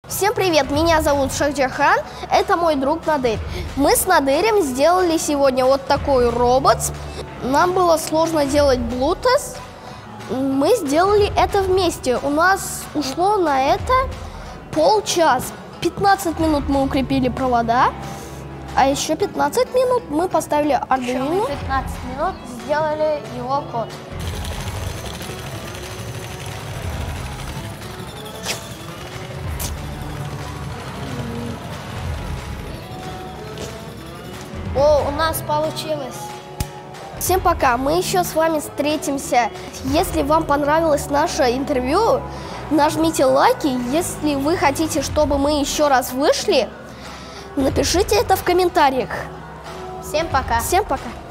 Всем привет, меня зовут Шахджахан, это мой друг Надырь. Мы с Надырем сделали сегодня вот такой робот. Нам было сложно делать блутест. Мы сделали это вместе. У нас ушло на это полчаса. 15 минут мы укрепили провода, а еще 15 минут мы поставили Arduino. 15 минут сделали его код. О, у нас получилось. Всем пока, мы еще с вами встретимся. Если вам понравилось наше интервью, нажмите лайки. Если вы хотите, чтобы мы еще раз вышли, напишите это в комментариях. Всем пока. Всем пока.